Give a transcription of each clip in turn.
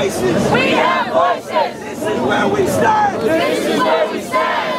voices. We have voices. This is where we stand. This is where we stand.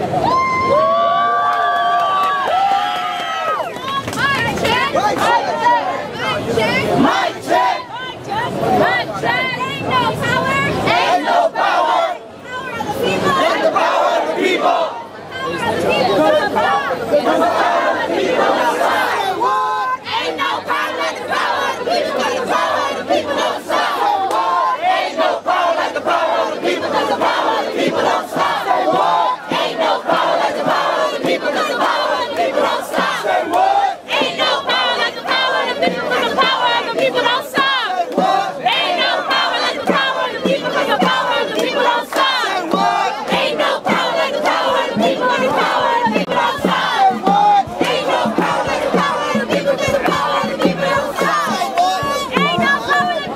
Mic check. Mic check. Mic check. Mic check. Ain't no power. Ain't no power. Power of the people. And the power of the people. Power of the people. The power of the people. Ain't no power like the power of the people. The power of the people don't stop. Ain't no power like the power of the people. The power of the people don't stop. Ain't no power like the power of the people. The power of the people don't stop. Ain't no power like the power of the people. The power of the people don't stop. Ain't no power like the power of the people. The power of the people don't stop. Ain't no power like the power of the people. The power of the people don't stop. Ain't no power like the power of the people. The power of the people don't stop. Ain't no power like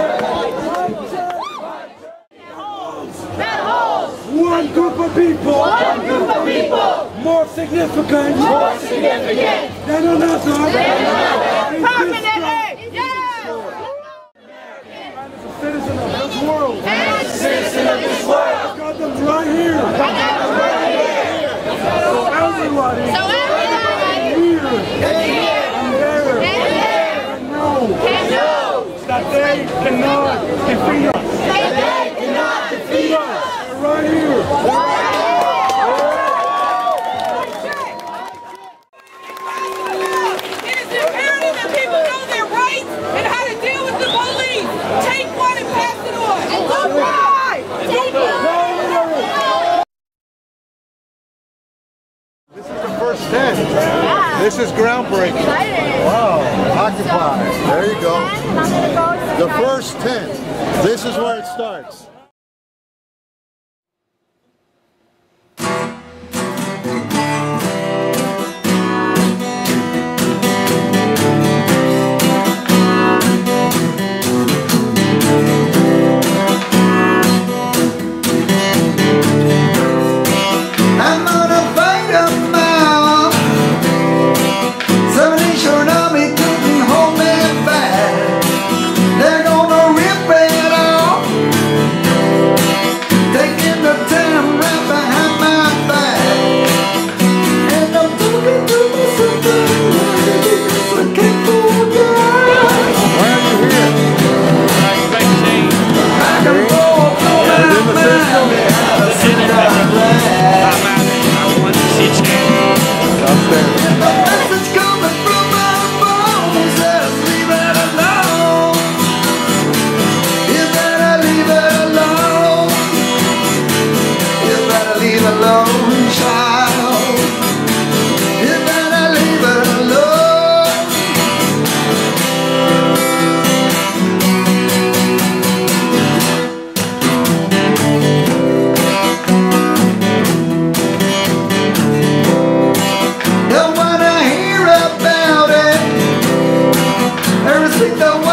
that holds. One group of people. One group of people. More significant. More significant. Than another. Permanently. Yeah. Citizen of this world. And a citizen of this world. Got them right here. So everybody. So everybody. Here. Here. And there. And know. can know. That they cannot defeat us. That they cannot defeat us. They're right here. It is imperative that people know their rights and how to deal with the police. Take one and pass it on. And don't cry. Take one. This is the first 10. This is groundbreaking. Wow, Occupy. There you go. The first 10. This is where it starts. Don't wanna hear about it. Everything don't